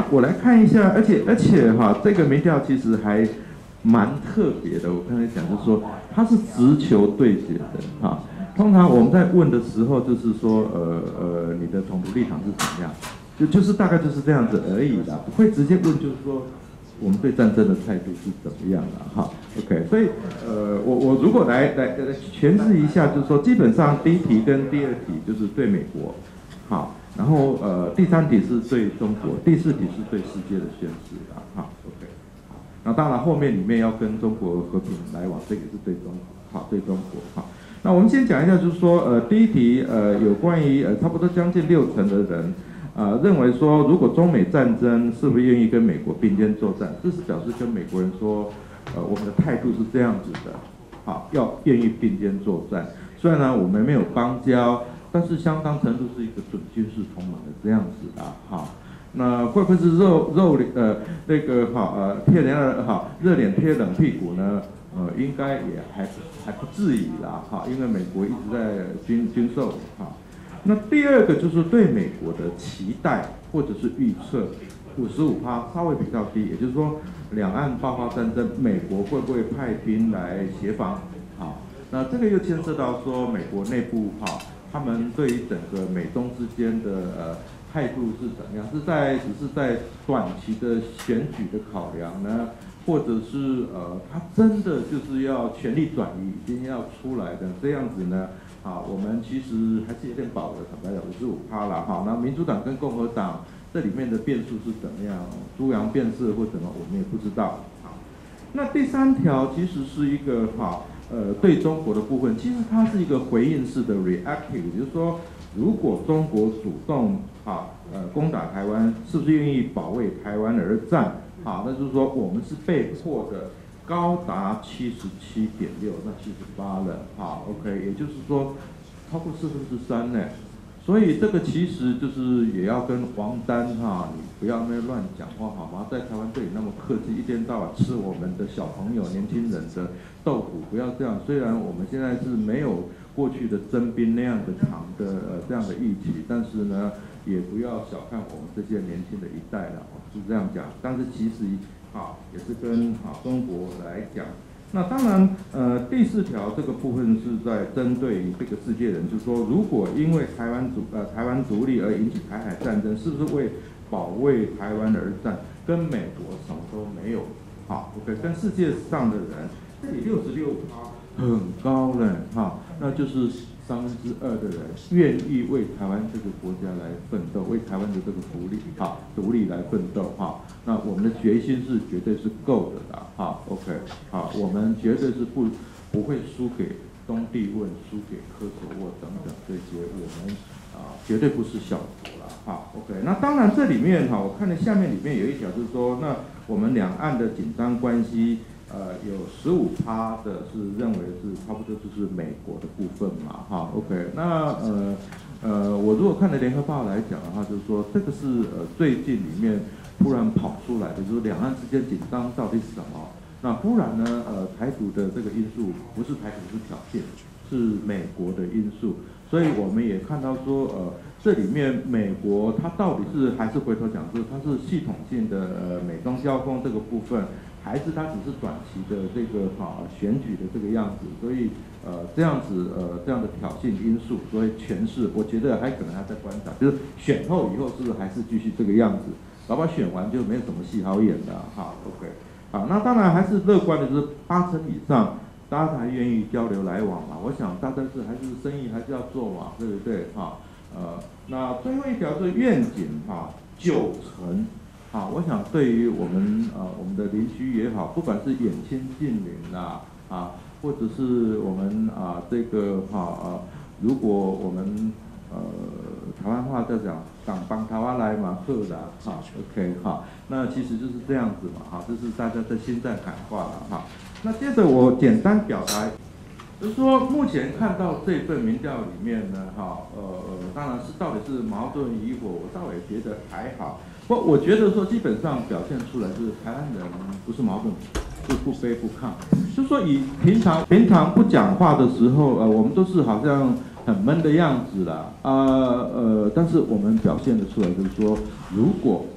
我来看一下，而且哈，这个民调其实还蛮特别的。我刚才讲就是说，它是直球对决的哈。通常我们在问的时候，就是说，你的统独立场是怎么样？就是大概就是这样子而已啦，不会直接问，就是说我们对战争的态度是怎么样啦，哈 ，OK， 所以我如果来诠释一下，就是说基本上第一题跟第二题就是对美国，好，然后第三题是对中国，第四题是对世界的宣示啦，哈 ，OK， 好，那当然后面里面要跟中国和平来往，这个是对中国，好，对中国，好。那我们先讲一下，就是说，第一题，有关于差不多将近60%的人，认为说，如果中美战争是不是愿意跟美国并肩作战？这是表示跟美国人说，我们的态度是这样子的，好，要愿意并肩作战。虽然呢，我们没有邦交，但是相当程度是一个准军事同盟的这样子的，好。那会不会是热脸贴冷屁股呢？应该也还不至于啦，哈，因为美国一直在军售，哈。那第二个就是对美国的期待或者是预测，55%稍微比较低，也就是说，两岸爆发战争，美国会不会派兵来协防？好，那这个又牵涉到说美国内部哈，他们对于整个美中之间的态度是怎么样？只是在短期的选举的考量呢？或者是他真的就是要全力转移，已经要出来的这样子呢？啊，我们其实还是有点保留，坦白讲55%啦，哈。那民主党跟共和党这里面的变数是怎么样？猪羊变色或怎么，我们也不知道。好，那第三条其实是一个对中国的部分，其实它是一个回应式的 reactive， 也就是说，如果中国主动攻打台湾，是不是愿意保卫台湾而战？好，那就是说我们是被迫的，高达77.6%，那78%了，好 ，OK， 也就是说超过3/4呢。所以这个其实就是也要跟王丹你不要那乱讲话好吗？在台湾这里那么客气，一天到晚吃我们的小朋友、年轻人的豆腐，不要这样。虽然我们现在是没有过去的征兵那样的长的这样的议题，但是呢，也不要小看我们这些年轻的一代了，是这样讲。但是其实也是跟中国来讲。那当然，第4条这个部分是在针对这个世界人，就是说，如果因为台湾独立而引起台海战争，是不是为保卫台湾而战？跟美国什么都没有，OK， 跟世界上的人，这里66%很高了，那就是2/3的人愿意为台湾这个国家来奋斗，为台湾的这个独立来奋斗，那我们的决心是绝对是够的啦，OK， 我们绝对是不会输给东帝汶、输给科索沃等等这些，我们绝对不是小国啦，OK， 那当然这里面我看了下面里面有一条就是说，那我们两岸的紧张关系。有15%的是认为是差不多就是美国的部分嘛，OK， 那我如果看了联合报来讲的话，就是说这个是最近里面突然跑出来的，就是两岸之间紧张到底是什么？那忽然呢，台独的这个因素不是台独是挑衅，是美国的因素，所以我们也看到说这里面美国它到底是还是回头讲说它是系统性的美中交锋这个部分。还是它只是短期的这个选举的这个样子，所以这样的挑衅因素，所以诠释，我觉得还可能还在观察，就是选后以后是不是还是继续这个样子，搞不好选完就没有什么戏好演的，OK， 好，那当然还是乐观的，就是80%以上，大家还愿意交流来往嘛，我想大概是还是生意还是要做嘛，对不对那最后一条是愿景90%。我想对于我们的邻居也好，不管是远亲近邻或者是我们这个如果我们台湾话在讲港帮台湾来嘛，喝的OK 那其实就是这样子嘛这是大家在心在喊话了那接着我简单表达，就是说目前看到这份民调里面呢当然是到底是矛盾与否，我倒也觉得还好。我觉得说基本上表现出来是台湾人不是矛盾，是不卑不亢。就是说以平常不讲话的时候，我们都是好像很闷的样子啦，但是我们表现得出来，就是说如果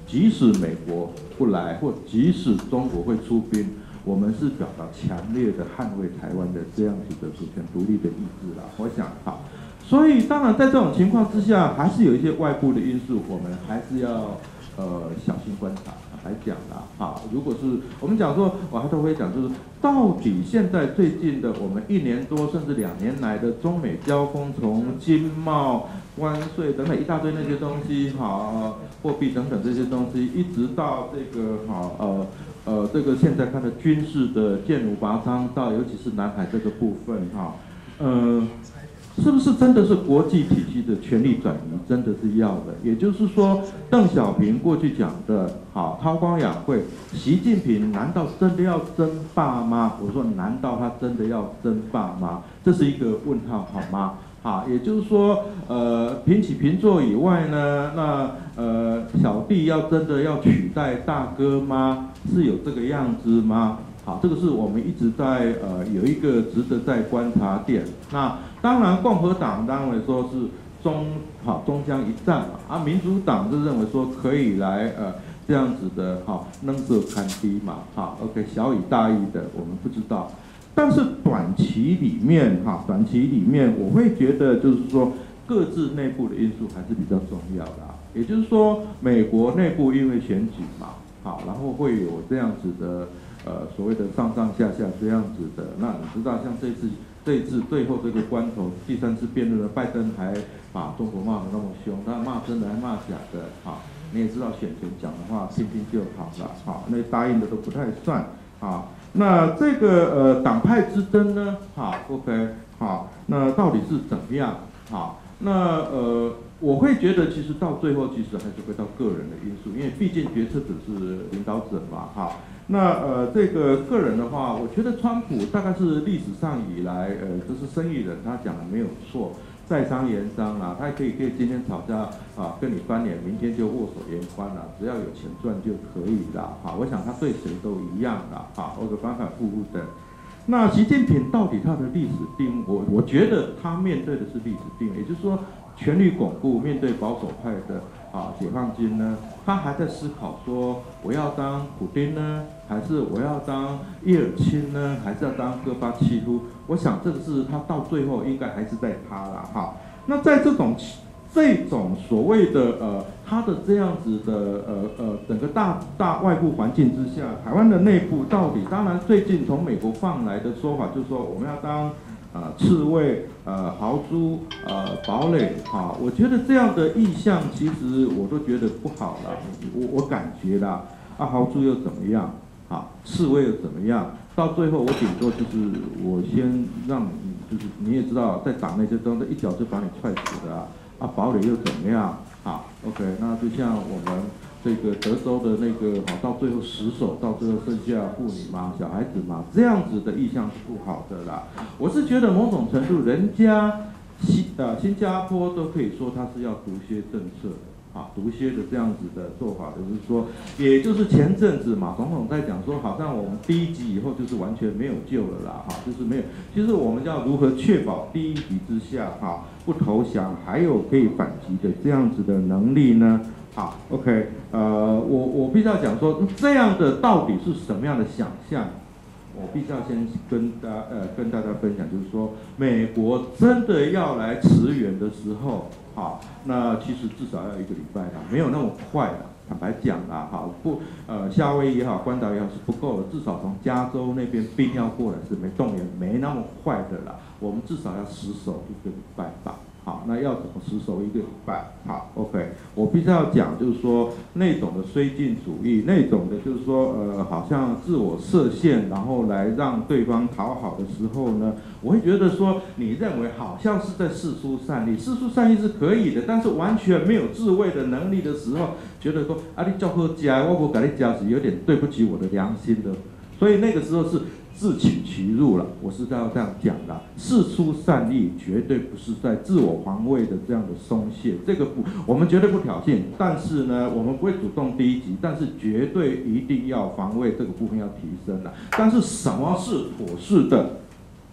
即使美国不来，或即使中国会出兵，我们是表达强烈的捍卫台湾的这样子的主权独立的意志啦。我想好，所以当然在这种情况之下，还是有一些外部的因素，我们还是要小心观察来讲啦。好，如果是我们讲说，我还都会讲，就是到底现在最近的我们1年多甚至2年来的中美交锋，从经贸、关税等等一大堆那些东西，好，货币等等这些东西，一直到这个好这个现在看的军事的剑弩拔张，到尤其是南海这个部分哈，是不是真的是国际体系的权力转移真的是要的？也就是说，邓小平过去讲的好韬光养晦，习近平难道真的要争霸吗？我说难道他真的要争霸吗？这是一个问号好吗？好，也就是说，平起平坐以外呢，那小弟要真的要取代大哥吗？是有这个样子吗？好，这个是我们一直在有一个值得在观察点。那当然，共和党认为说是中江一战嘛，民主党就认为说可以来这样子的能者堪低嘛，好 ，OK， 小以大义的，我们不知道。但是短期里面我会觉得就是说各自内部的因素还是比较重要的。也就是说，美国内部因为选举嘛，好，然后会有这样子的所谓的上上下下这样子的。那你知道，像这一次最后这个关头第3次辩论的拜登还把中国骂得那么凶，他骂真的还骂假的，好，你也知道选前讲的话听听就好了，好，那答应的都不太算，好。那这个党派之争呢？好 ，OK， 好，那到底是怎么样？好，那我会觉得其实到最后其实还是回到个人的因素，因为毕竟决策者是领导者嘛，哈。那这个个人的话，我觉得川普大概是历史上以来就是生意人，他讲的没有错。在商言商啦，他可以今天吵架跟你翻脸，明天就握手言欢啦，只要有钱赚就可以啦。好，我想他对谁都一样啦。好，或者反反复复的。那习近平到底他的历史定位，我觉得他面对的是历史定位，也就是说权力巩固，面对保守派的解放军呢，他还在思考说我要当普丁呢，还是我要当叶尔钦呢，还是要当戈巴契夫？我想这个是他到最后应该还是在他啦。哈。那在这种所谓的他的这样子的整个大外部环境之下，台湾的内部到底，当然最近从美国放来的说法就是说我们要当刺猬豪猪堡垒，好，我觉得这样的意向其实我都觉得不好了，我感觉啦，豪猪又怎么样？好，刺猬又怎么样？到最后我顶多就是我先让你，就是你也知道，在党内这中一脚就把你踹死的堡垒又怎么样？好 ，OK， 那就像我们这个德州的那个到最后死守，到最后剩下妇女嘛、小孩子嘛，这样子的意向是不好的啦。我是觉得某种程度，人家新加坡都可以说他是要毒蝎政策的，毒蝎的这样子的做法，就是说，也就是前阵子马总统在讲说，好像我们第1级以后就是完全没有救了啦，就是没有。其实我们要如何确保第1级之下不投降，还有可以反击的这样子的能力呢？好 ，OK， 我必须要讲说，这样的到底是什么样的想象？我必须要先跟大家分享，就是说，美国真的要来驰援的时候，好，那其实至少要1个礼拜啦，没有那么快啦。坦白讲啦，好不夏威夷也好，关岛也好是不够的，至少从加州那边兵要过来是没动员，没那么快的啦。我们至少要死守1个礼拜吧。好，那要怎么死守1个礼拜？好 ，OK， 我必须要讲，就是说那种的绥靖主义，那种的就是说好像自我设限，然后来让对方讨好的时候呢，我会觉得说，你认为好像是在释出善意，释出善意是可以的，但是完全没有自卫的能力的时候，觉得说你叫喝加，我不给你加是有点对不起我的良心的，所以那个时候是自取其辱了，我是要这样讲的。释出善意绝对不是在自我防卫的这样的松懈，这个我们绝对不挑衅。但是呢，我们不会主动第1级，但是绝对一定要防卫这个部分要提升了。但是什么是妥适的？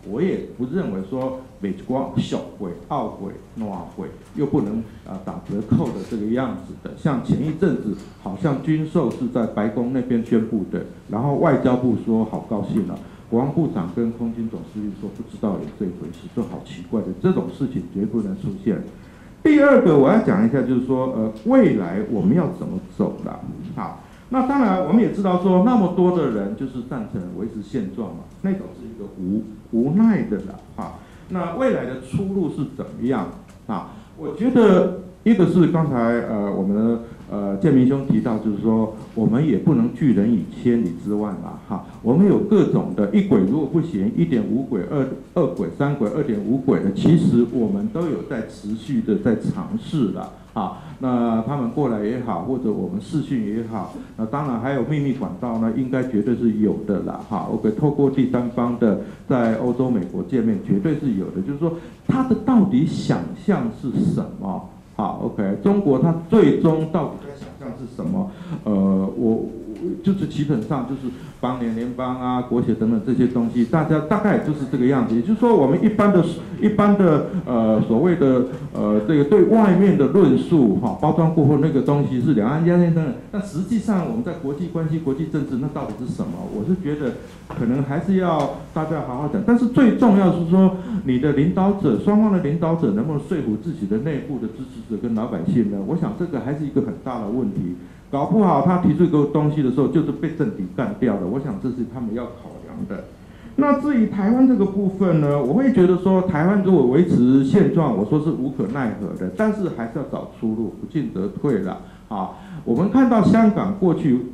我也不认为说美国小鬼、傲鬼、暖鬼又不能打折扣的这个样子的。像前一阵子好像军售是在白宫那边宣布的，然后外交部说好高兴啊，国防部长跟空军总司令说不知道有这回事，这好奇怪的，这种事情绝不能出现。第二个我要讲一下，就是说未来我们要怎么走啦？好。那当然，我们也知道说，那么多的人就是赞成维持现状嘛，那种是一个无奈的啦，哈。那未来的出路是怎么样啊？我觉得一个是刚才我们建明兄提到，就是说我们也不能拒人于千里之外嘛，哈。我们有各种的一轨如果不行，1.5轨、二轨、3轨、2.5轨的，其实我们都有在持续的在尝试啦。好，那他们过来也好，或者我们视讯也好，那当然还有秘密管道呢，应该绝对是有的啦。哈 ，OK， 透过第三方的在欧洲、美国见面，绝对是有的。就是说，他的到底想象是什么？好 ，OK， 中国它最终到底在想象是什么？我就是基本上就是邦联、联邦啊、国协等等这些东西，大家大概就是这个样子。也就是说，我们一般的所谓的这个对外面的论述哈，包装过后那个东西是两岸间等等，但实际上我们在国际关系、国际政治那到底是什么？我是觉得可能还是要大家好好讲。但是最重要是说，你的领导者，双方的领导者能不能说服自己的内部的支持者跟老百姓呢？我想这个还是一个很大的问题。搞不好他提出一个东西的时候，就是被政敌干掉了。我想这是他们要考量的。那至于台湾这个部分呢，我会觉得说，台湾如果维持现状，我说是无可奈何的，但是还是要找出路，不进则退了。啊，我们看到香港过去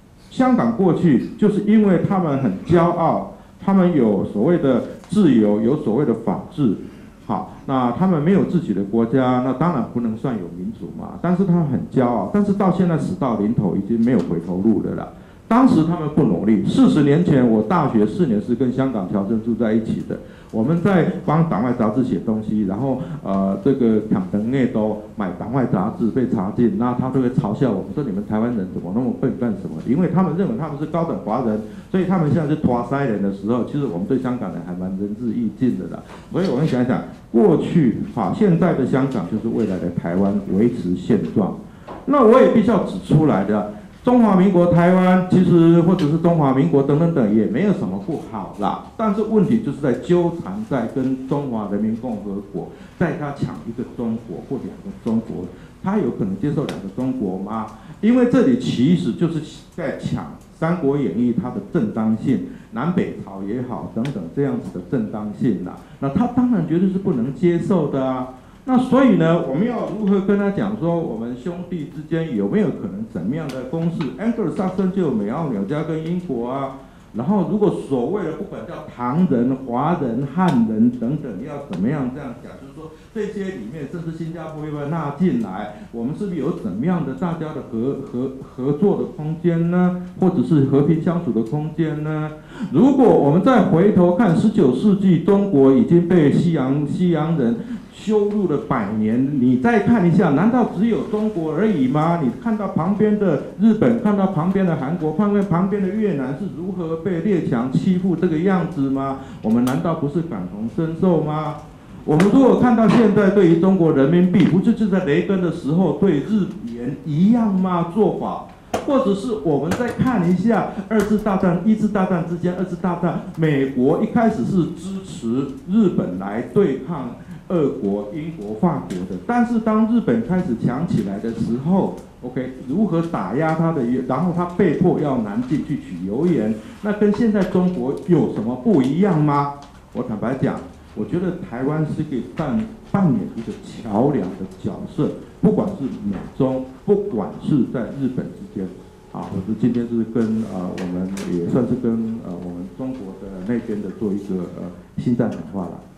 就是因为他们很骄傲，他们有所谓的自由，有所谓的法治。好，那他们没有自己的国家，那当然不能算有民主嘛。但是他们很骄傲，但是到现在死到临头，已经没有回头路了啦。当时他们不努力，40年前我大学4年是跟香港侨生住在一起的，我们在帮党外杂志写东西，然后这个抢等内都买党外杂志被查禁，那他都会嘲笑我们说你们台湾人怎么那么笨干什么？因为他们认为他们是高等华人，所以他们现在是拖塞人的时候，其实我们对香港人还蛮仁至义尽的啦。所以我们想一想，过去好，现在的香港就是未来的台湾，维持现状。那我也必须要指出来的。中华民国台湾其实或者是中华民国等等等也没有什么不好啦，但是问题就是在纠缠在跟中华人民共和国，在他抢一个中国或2个中国，他有可能接受2个中国吗？因为这里其实就是在抢《三国演义》它的正当性，南北朝也好等等这样子的正当性啦，那他当然绝对是不能接受的啊。那所以呢，我们要如何跟他讲说，我们兄弟之间有没有可能怎么样的公式？安格尔萨克森就有美澳纽加跟英国啊。然后如果所谓的不管叫唐人、华人、汉人等等，要怎么样这样讲，就是说这些里面，甚至新加坡要不要纳进来？我们是不是有怎么样的大家的合作的空间呢？或者是和平相处的空间呢？如果我们再回头看19世纪，中国已经被西洋人修路了100年，你再看一下，难道只有中国而已吗？你看到旁边的日本，看到旁边的韩国，看到旁边的越南是如何被列强欺负这个样子吗？我们难道不是感同身受吗？我们如果看到现在对于中国人民币，不就是在雷根的时候对日元一样吗？做法？或者是我们再看一下1次大战之间，2次大战，美国一开始是支持日本来对抗俄国、英国、法国的，但是当日本开始强起来的时候 ，OK， 如何打压他的，然后他被迫要南进去取油盐，那跟现在中国有什么不一样吗？我坦白讲，我觉得台湾是可以扮演一个桥梁的角色，不管是美中，不管是在日本之间，啊，我是今天是跟我们也算是跟我们中国的那边的做一个心战谈话了。